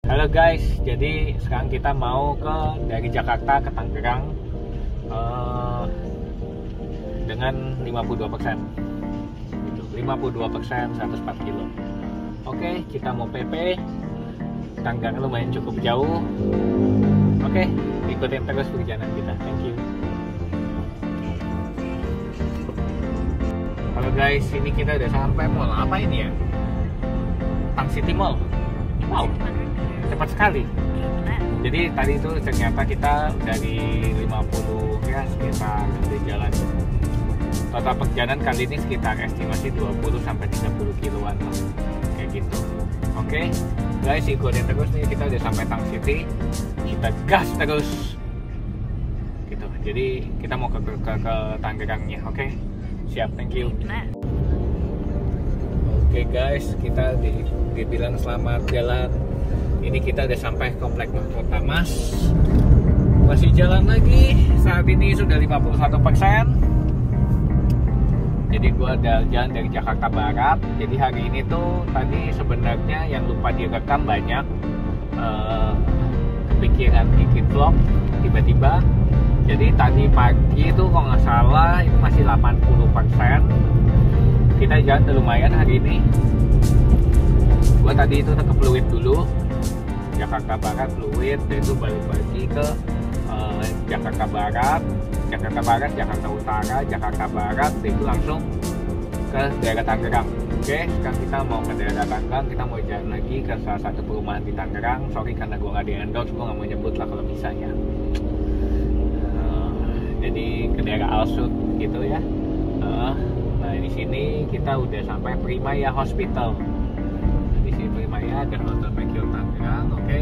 Halo guys, jadi sekarang kita mau dari Jakarta ke Tangerang dengan 52%, gitu. 52% 104 kilo. Oke, kita mau PP. Tangerang lumayan cukup jauh. Oke, ikutin terus perjalanan kita. Thank you. Halo guys, ini kita udah sampai mall. Apa ini ya? Tang City Mall. Wow, cepat sekali. Jadi tadi itu ternyata kita dari 50 ya sekitar di jalan. Total perjalanan kali ini sekitar estimasi 20-30 kiloan lah, kayak gitu. Oke, guys, ikutin terus nih, kita udah sampai Tang City. Kita gas terus. Gitu. Jadi kita mau ke Tangerangnya, oke? Siap, thank you. Oke guys, kita dibilang selamat jalan. Ini kita udah sampai komplek Mahkota Mas. Masih jalan lagi. Saat ini sudah 51%. Jadi gua ada jalan dari Jakarta Barat. Jadi hari ini tuh tadi sebenarnya yang lupa direkam banyak. Kepikiran bikin vlog tiba-tiba. Jadi tadi pagi itu kalau nggak salah itu masih 80%. Kita jalan udah lumayan hari ini. Gua tadi itu ke Fluid dulu, Jakarta Barat Fluid, dan itu balik lagi ke Jakarta Barat, Jakarta Utara, Jakarta Barat, dan itu langsung ke daerah Tangerang. Oke, sekarang kita mau ke daerah Tangerang, kita mau jalan lagi ke salah satu perumahan di Tangerang. Sorry karena gue nggak di endorse, gue nggak mau nyebut lah kalau bisa ya. Jadi ke daerah Alsut gitu ya. Nah di sini kita udah sampai Primaya Hospital. Di sini Primaya dan Hotel Mekil Tangerang. Oke.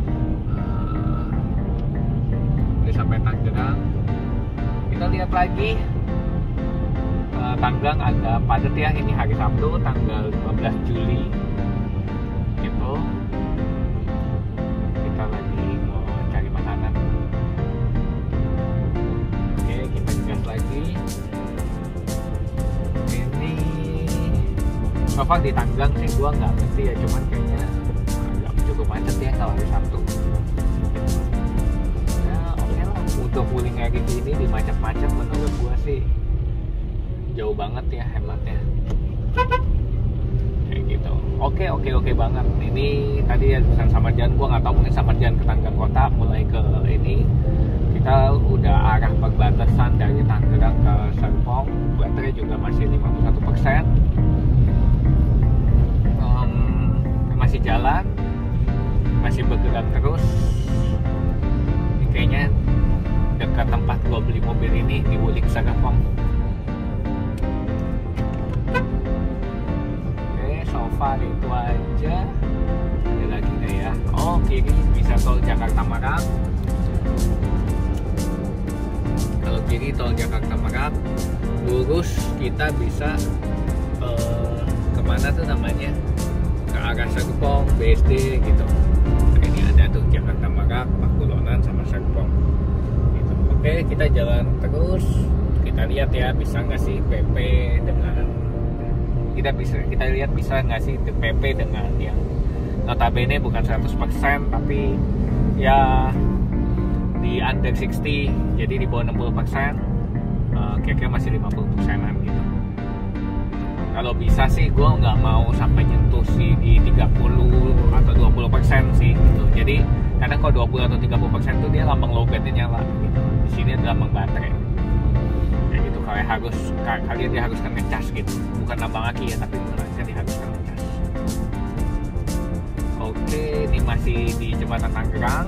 Udah sampai Tangerang. Kita lihat lagi. Tangerang agak padat ya. Ini hari Sabtu, tanggal 15 Juli. Gitu. Kita lagi mau cari makanan. Oke, kita gas lagi. Ini so far di Tangerang sih gua nggak ngerti ya, cuman kayaknya agak cukup macet ya kalau hari Sabtu. Ya oke lah, untuk wuling kayak gini di macet-macet menurut gua sih jauh banget ya hematnya. Kayak gitu. Oke banget. Ini tadi ya pesan sama jalan, gua nggak tahu mungkin sama jalan ke Tangerang Kota mulai ke ini. Kita udah arah perbatasan dari Tangerang ke Serpong. Baterai juga masih 51%. Masih jalan, masih bergerak terus. Ini kayaknya dekat tempat gua beli mobil ini di Wuling Serpong. Oke, so far itu aja. Ada lagi nggak ya? Oh, kiri bisa tol Jakarta Merak. Kalau kiri tol Jakarta Merak, lurus kita bisa kemana tuh namanya, ke arah Serpong, BSD gitu. Nah, ini ada tuh Jakarta Merak, Pakulonan sama Serpong gitu. Oke, kita jalan terus, kita lihat ya bisa nggak sih PP dengan kita lihat bisa nggak sih PP dengan yang notabene bukan 100% tapi ya di under 60, jadi di bawah 60%, kira-kira masih 50%an gitu. Kalau bisa sih gue nggak mau sampai nyentuh sih di 30 atau 20% sih gitu. Jadi kadang kalau 20 atau 30% tuh dia lambang lowbatnya nyala gitu. Di sini ada lambang baterai kayak gitu. Kalian diharuskan ngecas gitu, bukan lambang aki ya, tapi mereka diharuskan ngecas. Oke, ini masih di jembatan Tangerang.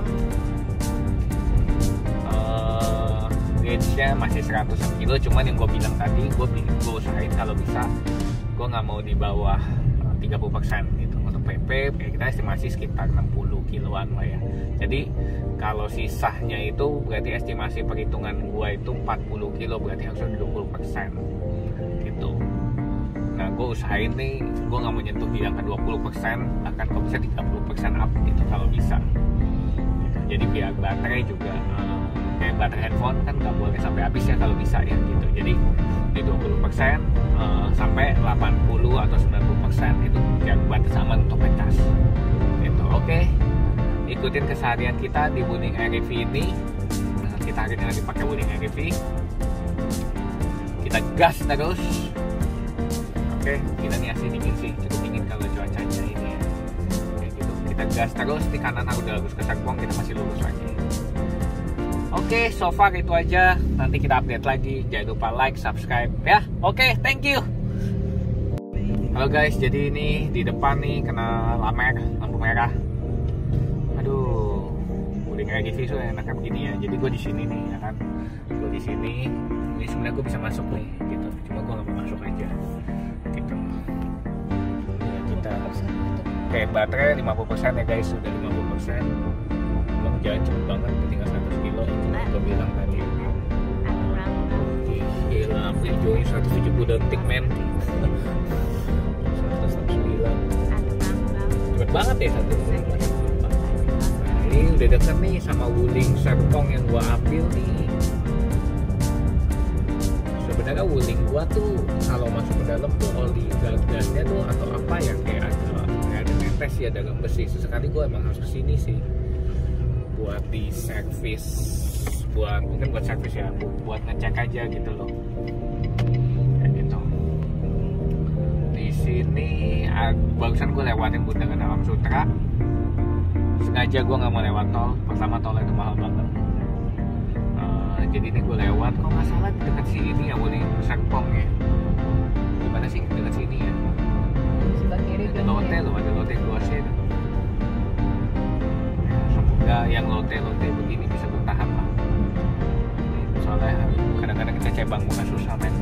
Range-nya masih 100 kilo, cuman yang gue bilang tadi gue usahain kalau bisa gue nggak mau di bawah 30% gitu. Untuk PP kita estimasi sekitar 60 kiloan lah ya. Jadi kalau sisanya itu berarti estimasi perhitungan gue itu 40 kilo, berarti harusnya 20% gitu. Nah gue usahain nih, gue nggak mau nyentuh di angka 20%, akan kalau bisa 30% up gitu kalau bisa. Jadi biar baterai juga kayak baterai handphone kan nggak boleh sampai habis ya kalau bisa ya gitu. Jadi di 20% sampai 80 atau 90% itu yang batas aman untuk ngecas gitu. Oke. ikutin keseharian kita di Wuling REV ini. Nah, kita hari ini lagi pakai Wuling REV. Kita gas terus. Oke, kita nih asli dingin sih, cukup dingin kalau cuacanya ini ya. Kayak gitu. Kita gas terus, di kanan aku udah lurus ke Serpong, kita masih lurus lagi. Oke, so far itu aja. Nanti kita update lagi. Jangan lupa like, subscribe ya. Oke, thank you. Halo guys, jadi ini di depan nih kena lampu merah. Aduh, Wuling REV tuh enaknya begini ya. Jadi gue di sini nih, ya kan. Gue di sini. Ini sebenarnya gue bisa masuk nih, gitu. Cuma gue nggak mau masuk aja, gitu. Ya, kita kayak baterai 50% ya guys, sudah 50%. Emang jalan cepet banget, tinggal 100 kilo. Gue bilang tadi. Gila, lampu hijaunya 170 detik men. 169. Cepet banget ya 169. Nah, ini udah deket nih sama Wuling Serpong yang gua ambil nih. Sebenarnya Wuling gua tuh kalau masuk ke dalam tuh oli gasnya tuh atau apa ya, kayak ada netes ya dalam besi. Sesekali gua emang harus kesini sih buat di servis, mungkin buat servis ya, buat ngecek aja gitu loh. Kayak gitu. Di sini barusan gue lewatin Bundaran Alam Sutra. Sengaja gue nggak mau lewat tol. Pertama tolnya itu mahal banget. Jadi ini gue lewat, kok nggak salah dekat sini ya, Wuling Serpong ya. Gimana sih dekat sini ya? Sebelah kiri ada lote loh, ada lote 2C. Semoga yang lote begini bisa bertahan lah. Soalnya kadang-kadang kita cebang bukan susah men.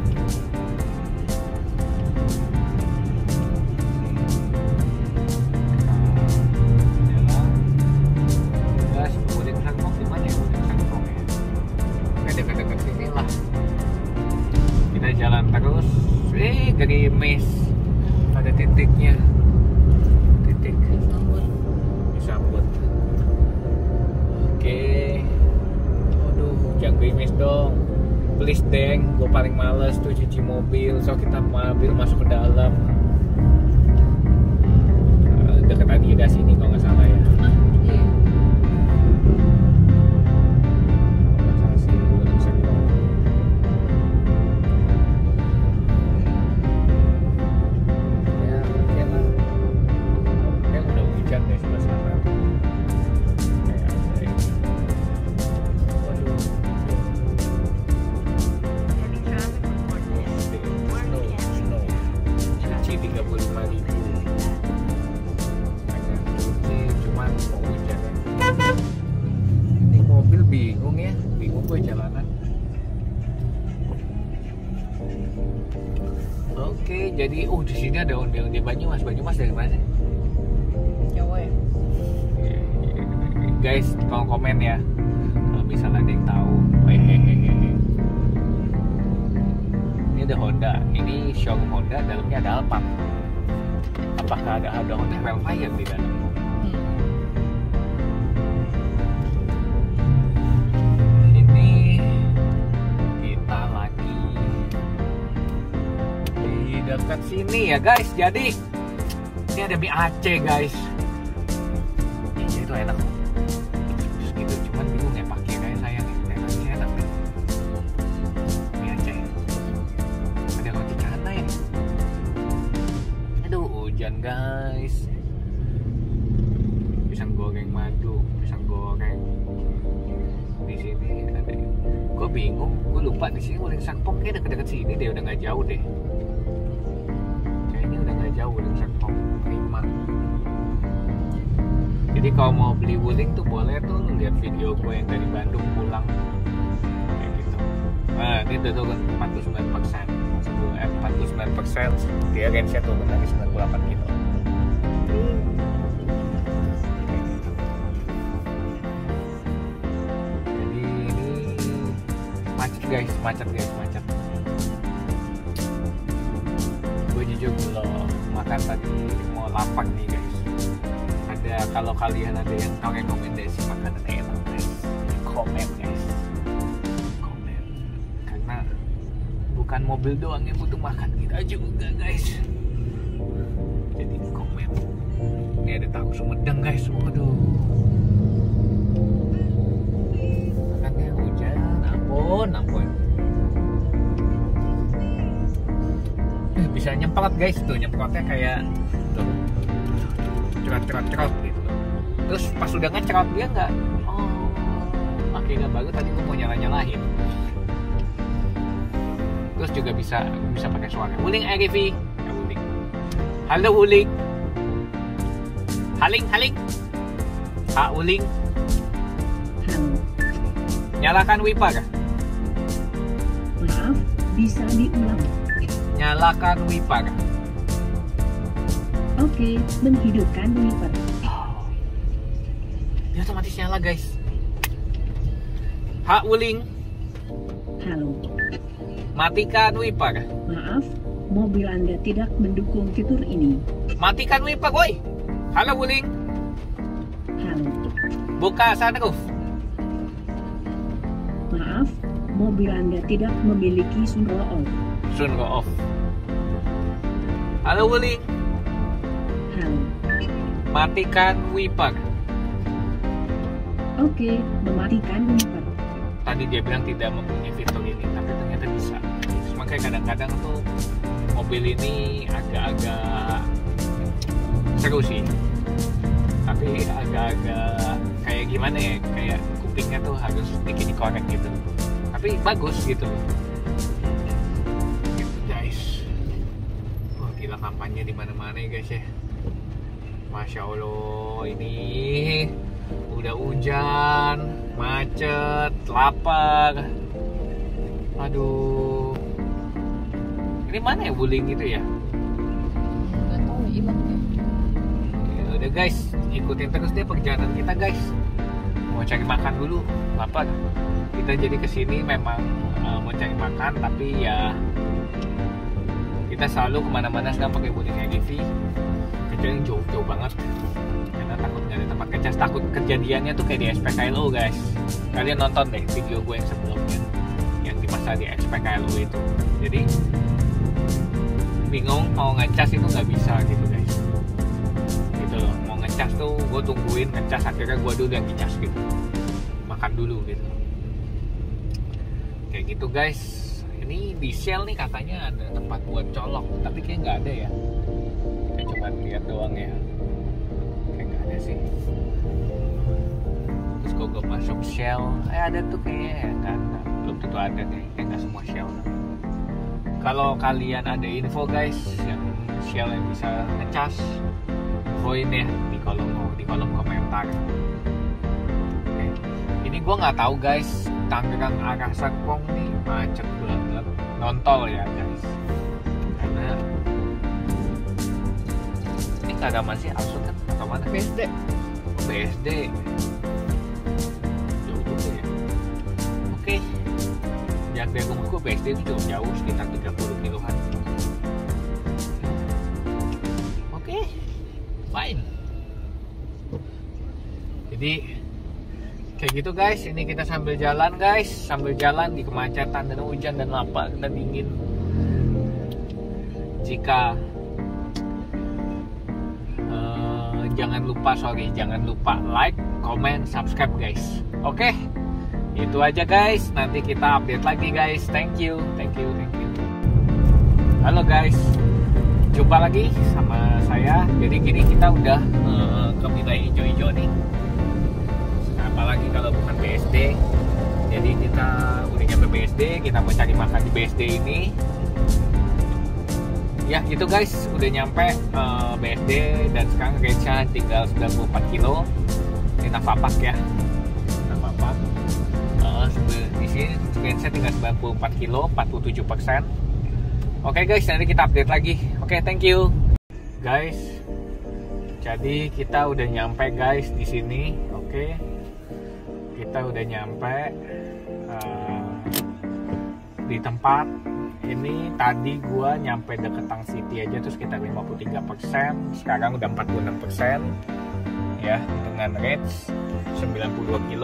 Jalan terus, gerimis pada titiknya, titik disambut. Oke, aduh, jangan gerimis dong, please deng, gue paling males tuh cuci mobil, so kita mobil masuk ke dalam. Deket Adidas sini kalau nggak salah ya. Oke, jadi di sini ada ondel-ondel Banyumas. Banyumas dari mana? Jawa ya. Guys, tolong komen ya kalau misalnya ada yang tahu. Hehehe. Ini ada Honda. Ini showroom Honda, dalamnya ada Alphard. Apakah ada Honda Velfire di dalam? Dekat sini ya guys, jadi ini ada mie Aceh guys. Ini itu enak gitu, cuman bingung ya pakai kayak saya nih, kayaknya enak nih mie Aceh. Ada roti canai. Aduh, hujan guys. Pisang goreng madu, pisang goreng. Di sini ada. Gue bingung, gue lupa di sini Wuling Serpong kayak deket-deket sini deh, udah nggak jauh deh. Jauh Wuling Serpong 5. Jadi kalau mau beli Wuling tuh boleh tuh lihat video gue yang dari Bandung pulang kayak gitu. Nah ini udah turun 49%, 49%. Dia range-nya turun lagi 98 kilo. Jadi ini macet guys. Gue jujur belum makan tadi, mau lapar nih guys. Kalau kalian ada yang tahu rekomendasi makanan enak guys, komen guys, komen. Karena bukan mobil doang yang butuh makan, kita juga guys. Jadi komen. Ini ada tahu Sumedang guys, waduh. 6 poin. Bisa nyemprot guys, tuh nyemprotnya kayak tuh cerot gitu. Terus pas udah ngecerot dia nggak, oke nggak bagus, tadi gue mau nyalahin. Terus juga bisa pakai suara. Wuling RV, ya Wuling. Halo Wuling. Haling. Pak Wuling. Halo. Nyalakan wiper. Maaf, bisa diulang. Nyalakan wiper. Oke, menghidupkan wiper. Dia otomatis nyala guys. Pak Wuling. Halo. Matikan wiper. Maaf, mobil Anda tidak mendukung fitur ini. Matikan wiper, woi. Halo Wuling. Halo. Buka sunroof. Maaf, mobil Anda tidak memiliki sunroof. Sunroof. Halo Wuling. Halo. Matikan wiper. Oke, mematikan wiper. Tadi dia bilang tidak mempunyai fitur ini, tapi ternyata bisa. Makanya kadang-kadang tuh mobil ini agak-agak seru sih, tapi agak-agak kayak gimana ya, kayak kupingnya tuh harus bikin dikorek gitu, tapi bagus gitu guys. Wah gila, kampanye di mana-mana ya guys ya. Masya Allah, ini udah hujan, macet, lapar. Aduh, ini mana ya Wuling gitu ya? Nggak tahu, hilang deh. Ya udah guys, ikutin terus deh perjalanan kita guys. Mau cari makan dulu, lapar. Kita jadi kesini memang mau cari makan, tapi ya kita selalu kemana-mana sekarang pakai Wuling RV. Kecuali yang jauh-jauh banget, karena takut nggak ada tempat ngecas. Takut kejadiannya tuh kayak di SPKLU guys. Kalian nonton deh video gue yang sebelumnya, yang di masa di SPKLU itu. Jadi bingung mau ngecas itu nggak bisa gitu guys. Gitu loh, mau ngecas tuh gue tungguin ngecas, akhirnya gue dulu yang ngecas gitu, makan dulu gitu. Kayak gitu guys. Ini di Shell nih katanya ada tempat buat colok, tapi kayak nggak ada ya. Kita coba lihat doang ya. Kayak nggak ada sih. Terus kalau gue masuk Shell, ada tuh kayaknya ya kan. Belum tentu ada deh, kayak nggak semua Shell. Kalau kalian ada info guys, yang Shell yang bisa ngecas, infoin ya di kolom komentar. Oke. Ini gue nggak tahu guys, Tangerang arah Serpong nih macet banget, nontol ya guys. Karena ini kagak masih Alsut kan atau mana? BSD. BSD. Jauh juga ya. Oke. Jarak dari rumahku BSD itu cukup jauh, sekitar 30 kiloan. Oke. Fine. Jadi kayak gitu guys, ini kita sambil jalan guys, sambil jalan di kemacetan dan hujan dan lapar dan dingin. Jika jangan lupa like, comment, subscribe guys. Oke, itu aja guys. Nanti kita update lagi guys. Thank you. Halo guys, jumpa lagi sama saya. Jadi gini, kita udah ke wilayah hijau-hijau nih. Apalagi kalau bukan BSD. Jadi kita udah nyampe BSD, kita mau cari makan di BSD ini. Ya gitu guys, udah nyampe BSD dan sekarang range-nya tinggal 94 kilo. Ini Navapak ya, Navapak. Di sini range-nya tinggal 94 kilo, 47%. Oke guys, nanti kita update lagi. Oke, thank you guys. Jadi kita udah nyampe guys di sini. Oke, kita udah nyampe di tempat ini. Tadi gua nyampe deket Tang City aja tuh sekitar 53%, sekarang udah 46% ya, dengan range 92 kilo.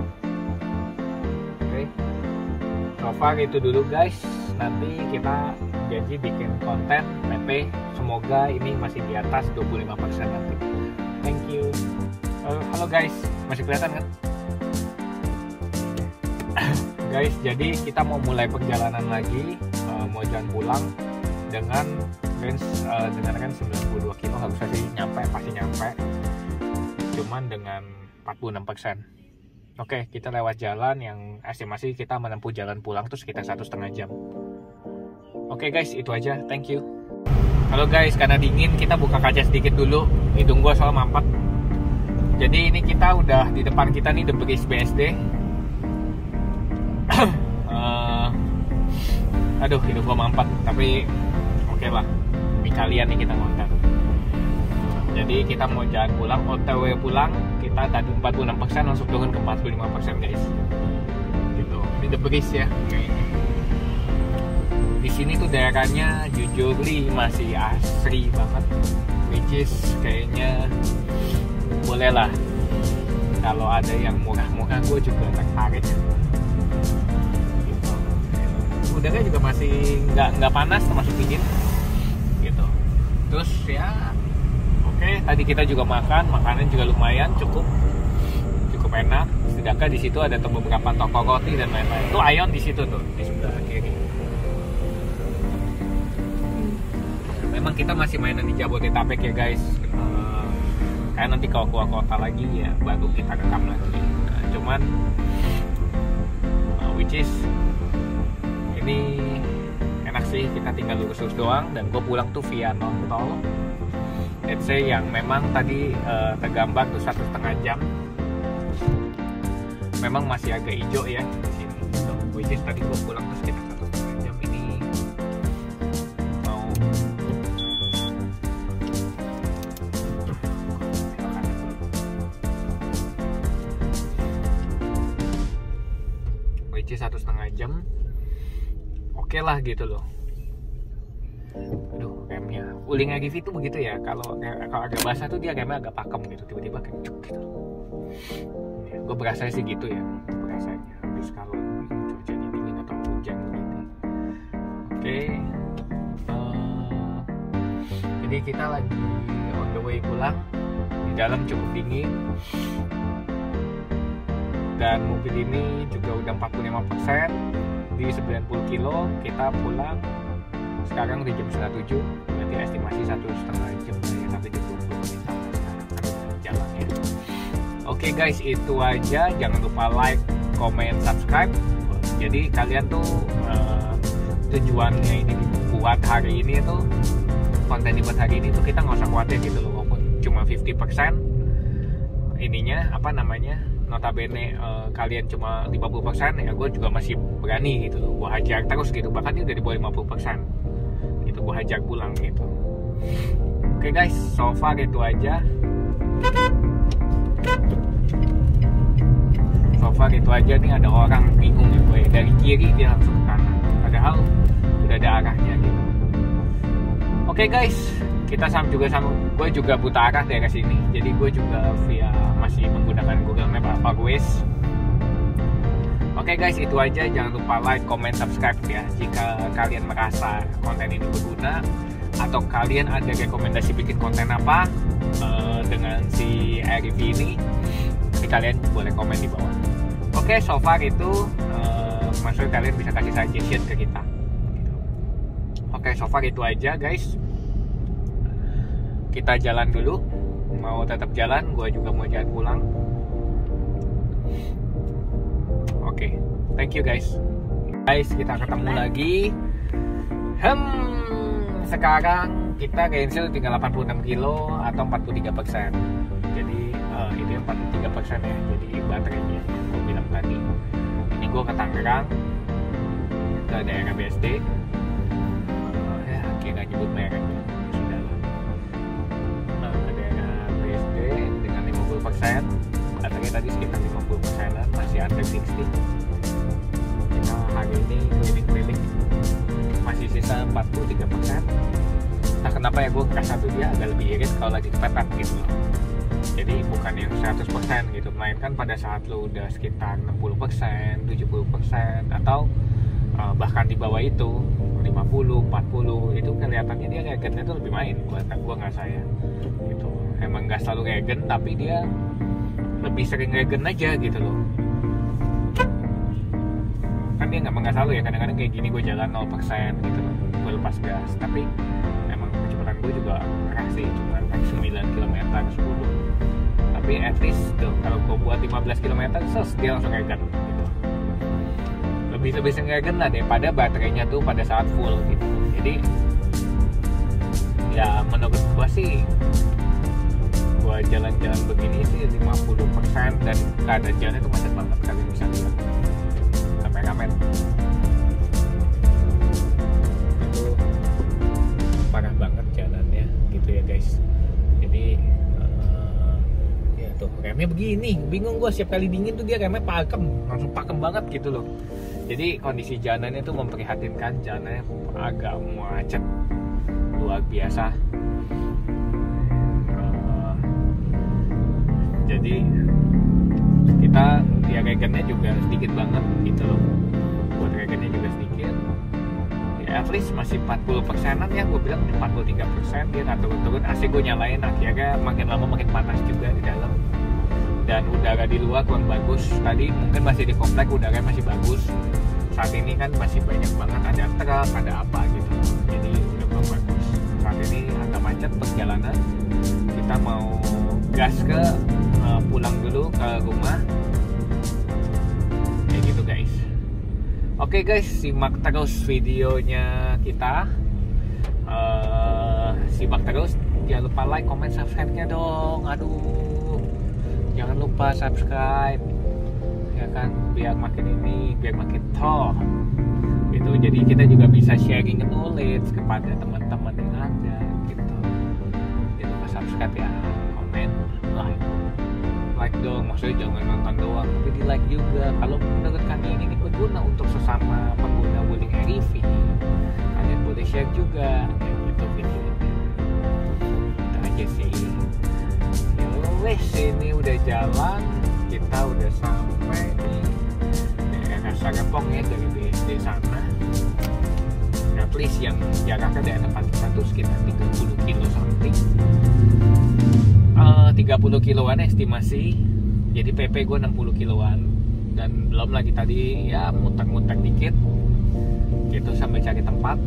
Oke, so far itu dulu guys. Nanti kita janji bikin konten PP, semoga ini masih di atas 25% nanti. Thank you. Halo guys, masih kelihatan kan? guys, jadi kita mau mulai perjalanan lagi, mau jalan pulang dengan range dengan range 92 kilo. Harusnya sih nyampe, pasti nyampe, cuman dengan 46%. Oke, kita lewat jalan yang estimasi kita menempuh jalan pulang tuh sekitar 1,5 jam. Oke guys, itu aja, thank you. Halo guys, karena dingin kita buka kaca sedikit dulu, hidung gua soal mampet. Jadi ini kita udah di depan kita nih The Breeze BSD. Aduh, hidung gua mampet, tapi oke lah, demi kalian nih kita ngonten. Jadi kita mau jalan pulang, OTW pulang, kita tadi 46% langsung turun ke 45% guys. Gitu. Ini The Breeze ya. Di sini tuh daerahnya jujur li masih asri banget, which is kayaknya boleh lah. Kalau ada yang murah-murah gue juga tertarik. Gitu. Udaranya juga masih nggak panas, termasuk dingin. Gitu. Terus ya. Oke, tadi kita juga makanan juga lumayan cukup enak. Sedangkan di situ ada beberapa toko roti dan lain-lain. Itu Ion di situ tuh, di sebelah kiri. Memang kita masih mainan di Jabodetabek ya guys. Kayak nanti kalau keluar kota lagi ya baru kita rekam lagi. Nah, cuman which is ini enak sih, kita tinggal lurus-lurus doang dan gue pulang tuh via non-tol. Let's say yang memang tadi tergambar tuh 1,5 jam. Memang masih agak hijau ya di sini. So, which is tadi gue pulang tuh sekitar 1,5 jam. Ini mau which is 1,5 jam. Oke lah gitu loh. Aduh, remnya ulingnya GV itu begitu ya, kalau agak basah tuh dia remnya agak pakem gitu, tiba-tiba kayak cuk gitu. Ya, gue berasa sih gitu ya, berasanya. Habis kalau cuacanya dingin atau hujan begini. Oke. Jadi kita lagi on the way pulang. Di dalam cukup dingin. Dan mobil ini juga udah 45%. Di 90 kilo kita pulang. Sekarang di jam 7:30, berarti estimasi 1,5 jam ya, sampai jam 20 menit jalan ya. Oke guys, itu aja. Jangan lupa like, comment, subscribe. Jadi kalian tuh tujuannya ini buat hari ini tuh, konten dibuat hari ini tuh kita nggak usah khawatir gitu loh, walaupun cuma 50% ininya apa namanya, notabene kalian cuma 50%, ya gue juga masih berani gitu loh, gue hajar terus gitu, bahkan dia udah di bawah 50% gitu, gue hajar pulang gitu. Oke guys, so far itu aja. So far itu aja. Nih ada orang bingung ya gue, dari kiri dia langsung ke kanan, padahal udah ada arahnya gitu. Oke guys, kita sama gue juga buta arah daerah sini, jadi gue juga masih menggunakan Google Map Waze. Oke guys, itu aja. Jangan lupa like, comment, subscribe ya jika kalian merasa konten ini berguna, atau kalian ada rekomendasi bikin konten apa dengan si RV ini, jadi kalian boleh komen di bawah. Oke, so far itu maksudnya kalian bisa kasih suggestion ke kita gitu. Oke, so far itu aja guys. Kita jalan dulu, mau tetap jalan, gue juga mau jalan pulang. Oke, thank you guys. Guys, kita ketemu lagi. Sekarang kita cancel tinggal 86 kilo atau 43%. Jadi ini 43% ya, jadi baterainya gue bilang tadi. Ini gue ke Tangerang, ke daerah BSD. Ya, kira nyebut mereknya. Dengan 50%, baterai tadi sekitar 50%an, masih under 60. Kita hari ini keliling-keliling masih sisa 43%. Nah, kenapa ya gue ngerasa tuh dia agak lebih irit kalau lagi kepepet gitu loh. Jadi bukan yang 100% gitu, melainkan pada saat lo udah sekitar 60%, 70% atau bahkan di bawah itu 50, 40, itu kelihatannya dia regennya tuh lebih main buat gue ngerasa ya gitu. Emang nggak selalu regen, tapi dia lebih sering regen aja gitu loh. kan dia nggak selalu ya, kadang-kadang kayak gini gue jalan 0% gitu, gue lepas gas, tapi emang kecepatan gue juga keras sih, cuma 9 km 10, tapi at least tuh kalau gue buat 15 km dia langsung regen gitu, lebih sering regen lah daripada baterainya tuh pada saat full gitu. Jadi ya menurut gue sih, gue jalan-jalan begini sih 50%, dan keadaan jalannya tuh macet banget, kalian bisa lihat kameramen itu parah banget jalannya gitu ya guys. Jadi ya tuh remnya begini, bingung gue, setiap kali dingin tuh dia remnya langsung pakem banget gitu loh. Jadi kondisi jalannya tuh memprihatinkan, jalannya agak macet luar biasa. Jadi kita ya regennya juga sedikit banget gitu loh, buat regennya juga sedikit ya, at least masih 40%an ya, gue bilang 43%. Dia nggak turun-turun, AC gue nyalain, akhirnya makin lama makin panas juga di dalam, dan udara di luar kurang bagus. Tadi mungkin masih di komplek udara masih bagus, saat ini kan masih banyak banget ada truk, ada apa gitu, jadi udah kurang bagus. Saat ini agak macet perjalanan, kita mau gas ke pulang dulu ke rumah kayak gitu guys. Oke guys, simak terus videonya kita, simak terus, jangan lupa like, comment, subscribe-nya dong. Aduh, jangan lupa subscribe ya kan, biar makin toh gitu. Jadi kita juga bisa sharing knowledge kepada teman-teman yang ada gitu. Jangan lupa subscribe ya, comment, like dong, maksudnya jangan nonton doang, tapi di like juga. Kalau menurut kalian ini berguna untuk sesama pengguna Wuling REV, kalian boleh share juga kayak gitu video ini. Itu aja sih. Wes, ini udah jalan, kita udah sampai di daerah Sarepong ya, dari BSD sana. At least yang jaraknya dari tempat kita tuh sekitar 30 kilo something. 30 kiloan estimasi, jadi PP gue 60 kiloan, dan belum lagi tadi ya muter-muter dikit gitu sampai cari tempat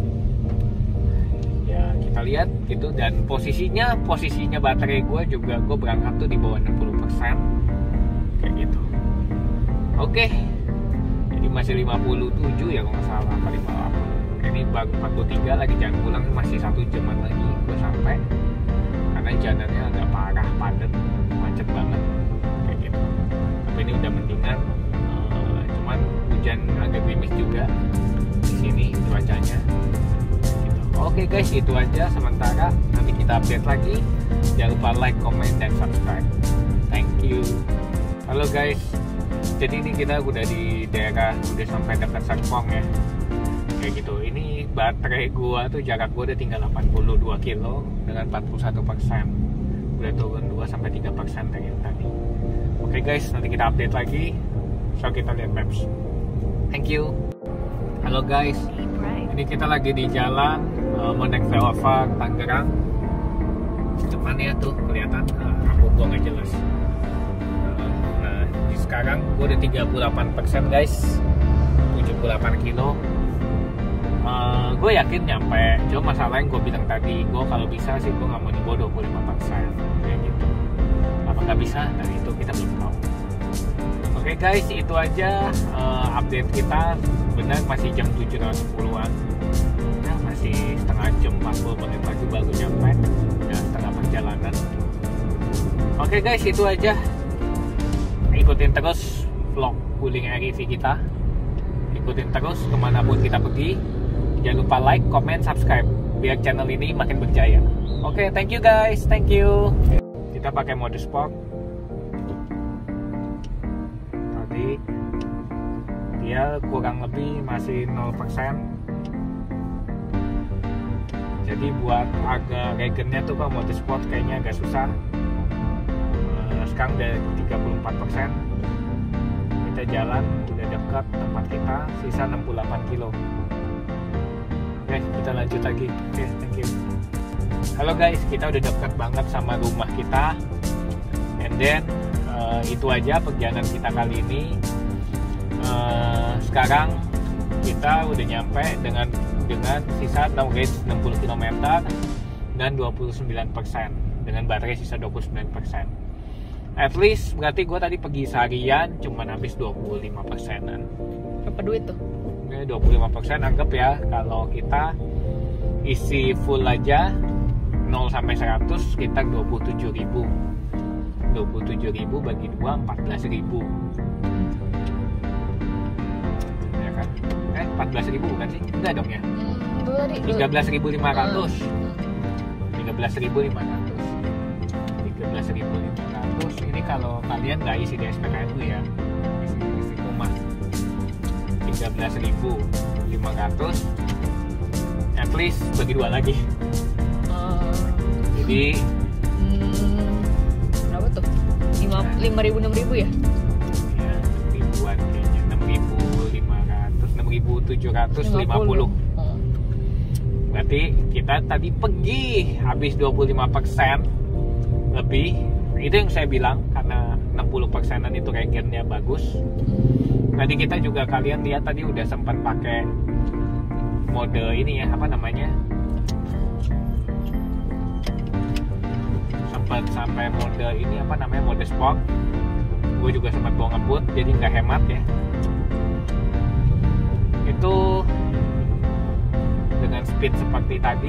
ya, kita lihat gitu. Dan posisinya baterai gue juga, gue berangkat tuh di bawah 60% kayak gitu. Oke, jadi masih 57 ya kalau nggak salah, apa 58. Ini baru 43, lagi jalan pulang, masih 1 jaman lagi gue sampai, karena jalannya agak parah, padat, macet banget kayak gitu. Tapi ini udah mendingan, cuman hujan agak gerimis juga di sini cuacanya gitu. Oke guys, itu aja sementara, nanti kita update lagi. Jangan lupa like, comment, dan subscribe. Thank you. Halo guys, jadi ini kita udah di daerah, udah sampai dekat Serpong ya kayak gitu. Ini baterai gua tuh, jarak gua udah tinggal 82 kilo dengan 41%, udah turun 2-3% dari yang tadi. Oke guys, nanti kita update lagi, so kita lihat maps. Thank you. Halo guys, ini kita lagi di jalan mau naik flyover Tangerang. Depannya tuh kelihatan, aku gua nggak jelas. Nah, sekarang gua udah 38% guys, 78 kilo. Gue yakin nyampe, cuma masalah yang gue bilang tadi, gue kalau bisa sih gue nggak mau di bawah 25% kayak gitu. Apa nggak bisa? Nah itu kita belum tahu. Oke guys, itu aja update kita. Benar masih jam 7.10-an, nah, masih setengah jam, 40 menit lagi baru nyampe, ya setengah perjalanan. Oke guys, itu aja. Ikutin terus vlog Wuling REV kita, ikutin terus kemanapun kita pergi. Jangan lupa like, comment, subscribe biar channel ini makin berjaya. Oke, thank you guys, thank you. Kita pakai mode sport. Tadi dia kurang lebih masih 0%. Jadi buat agak regennya tuh kalau mode sport kayaknya agak susah. Sekarang udah 34%. Kita jalan udah dekat tempat kita, sisa 68 kilo. Oke, kita lanjut lagi. Oke, thank you. Halo guys, kita udah dekat banget sama rumah kita. And then itu aja perjalanan kita kali ini. Sekarang kita udah nyampe dengan sisa 60 km dan 29% dengan baterai sisa 29%. At least berarti gue tadi pergi seharian cuman habis 25%an. Berapa duit tuh? 25% anggap ya, kalau kita isi full aja 0 sampai 100 sekitar 27.000. 27.000 bagi 2 14.000. Ya kan? 14.000 bukan sih? Enggak dong ya? 13.500. 13.500 ini kalau kalian nggak isi di SPKNU ya, isi rumah 13.500 at least bagi 2 lagi. Jadi berapa tuh? 5.000 6.000 ya? Ya, 6.000-an kayaknya. 6.500, 6.750. Berarti kita tadi pergi habis 25% lebih. Itu yang saya bilang, karena 60%an itu regennya bagus. Tadi kita juga, kalian lihat tadi udah sempat pakai mode ini ya, apa namanya, sempat sampai mode ini apa namanya, mode sport. Gue juga sempat bawa ngebut, jadi nggak hemat ya. Itu dengan speed seperti tadi,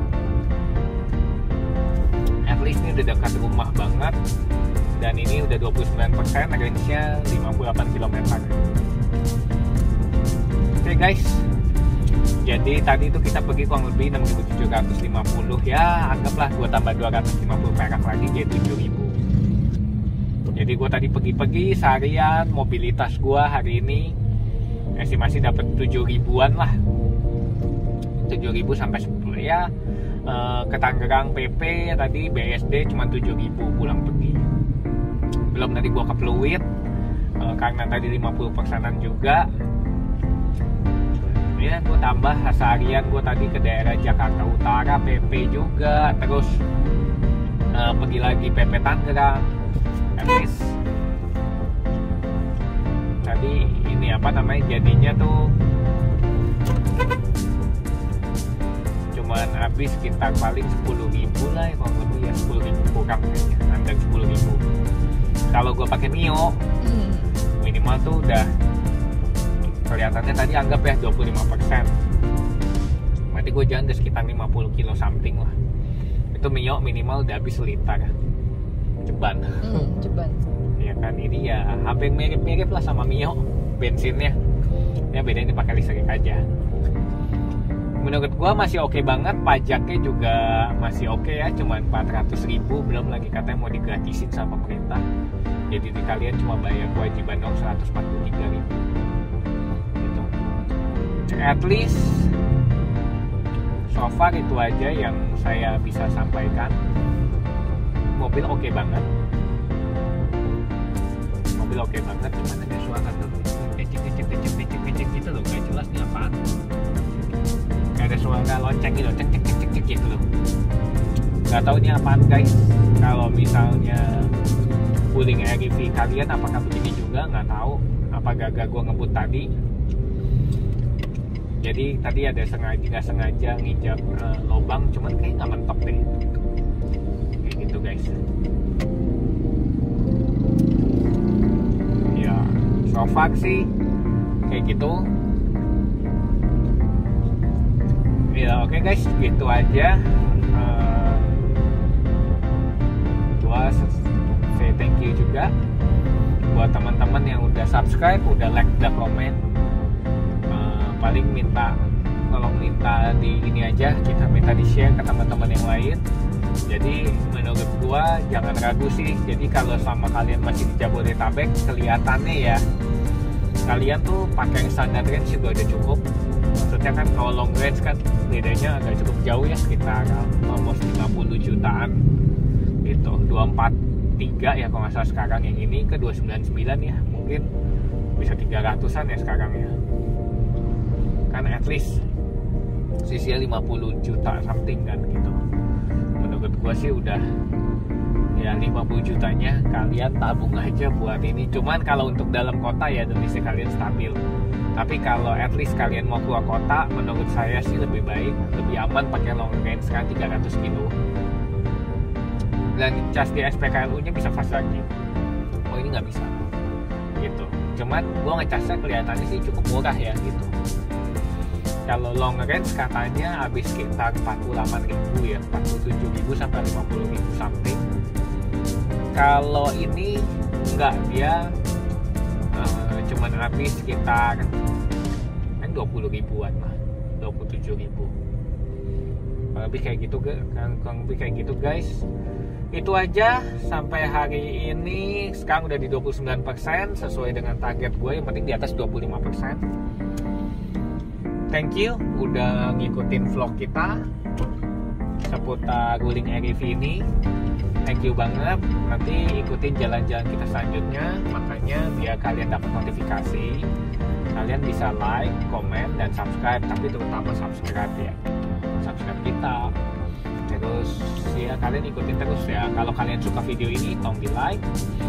at least ini udah dekat rumah banget, dan ini udah 29%, range-nya 58 km. Oke guys, jadi tadi itu kita pergi kurang lebih 6.750 ya, anggaplah gue tambah 250 perak lagi jadi 7.000. Jadi gue tadi pergi seharian, mobilitas gue hari ini estimasi dapat 7.000-an lah, 7.000 sampai 10 ya. Ke Tangerang PP tadi BSD cuma 7.000 pulang pergi. Belum tadi gua ke Pluit karena tadi 50%an juga. Ya, gua tambah seharian gua tadi ke daerah Jakarta Utara PP juga, terus pergi lagi PP Tangerang. Tadi ini apa namanya, jadinya tuh cuman habis sekitar paling 10.000 lah ya, kalau lebih ya 10.000 kurang kayaknya, under 10.000. Kalau gue pakai Mio minimal tuh udah kelihatannya tadi anggap ya 25%. Berarti gue jalan udah sekitar 50 kilo something lah. Itu Mio minimal udah habis liter ceban. Ceban. Ya kan, ini ya hampir mirip-mirip lah sama Mio bensinnya. Ya bedanya pakai listrik aja. Menurut gua masih oke banget, pajaknya juga masih oke ya, cuman 400.000, belum lagi katanya mau digratisin sama pemerintah. Jadi kalian cuma bayar kewajiban dong 143.000 gitu. At least so far itu aja yang saya bisa sampaikan. Mobil oke banget. Mobil oke banget, cuman ada suara tuh kecik gitu loh, gak jelas nih apaan. Ada suara lonceng gitu, cek gitu loh. Gak tahu ini apaan guys. Kalau misalnya Wuling RV kalian apakah begini juga, nggak tahu. Apa gagal gue ngebut tadi. Jadi tadi ada nggak sengaja nginjak lubang, cuman kayak nggak mentok deh. Kayak gitu guys. Ya, so far sih kayak gitu. Ya oke guys, gitu aja. Gua say thank you juga buat teman-teman yang udah subscribe, udah like, udah komen. Paling tolong minta di ini aja, kita minta di share ke teman-teman yang lain. Jadi menurut gua jangan ragu sih. Jadi kalau sama kalian masih di Jabodetabek, kelihatannya ya kalian tuh pakai standar range juga udah cukup. Maksudnya kan kalau long range kan bedanya agak cukup jauh ya, sekitar almost 50 jutaan gitu. 243 ya kalau nggak salah sekarang, yang ini ke 299 ya, mungkin bisa 300-an ya sekarang ya. Kan at least sisinya 50 juta something kan gitu. Menurut gua sih udah ya 50 jutanya kalian tabung aja buat ini. Cuman kalau untuk dalam kota ya domestik kalian stabil. Tapi kalau at least kalian mau keluar kota, menurut saya sih lebih baik, lebih aman pakai long range kan 300 kilo. Dan cas di SPKLU nya bisa fast charging. Oh ini nggak bisa gitu. Cuman gua ngecasnya kelihatannya sih cukup murah ya gitu. Kalau long range katanya habis sekitar 48.000 ya, 47.000 sampai 50.000 something. Kalau ini enggak, dia cuman habis sekitar 20 ribuan lah, 27 ribu. Kalau lebih kayak gitu guys. Itu aja sampai hari ini. Sekarang udah di 29% sesuai dengan target gue, yang penting di atas 25%. Thank you udah ngikutin vlog kita seputar wuling REV ini. Thank you banget. Nanti ikutin jalan-jalan kita selanjutnya. Makanya biar kalian dapat notifikasi, kalian bisa like, komen, dan subscribe. Tapi terutama subscribe ya, subscribe kita. Terus ya kalian ikutin terus ya. Kalau kalian suka video ini, tolong di like.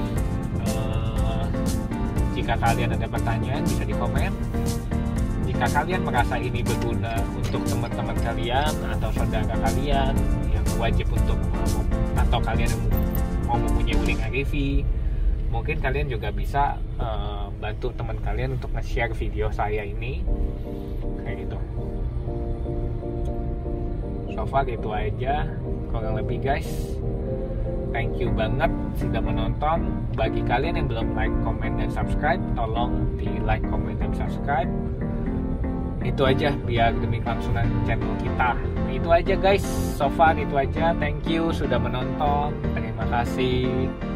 Jika kalian ada pertanyaan bisa di komen. Jika kalian merasa ini berguna untuk teman-teman kalian atau saudara kalian yang wajib untuk atau kalian yang mau mempunyai wuling REV, mungkin kalian juga bisa bantu teman kalian untuk nge-share video saya ini kayak gitu. So far gitu aja kurang lebih guys. Thank you banget sudah menonton. Bagi kalian yang belum like, comment, dan subscribe, tolong di like, comment, dan subscribe. Itu aja biar demi kelangsungan channel kita. Itu aja guys, so far itu aja. Thank you sudah menonton. Terima kasih.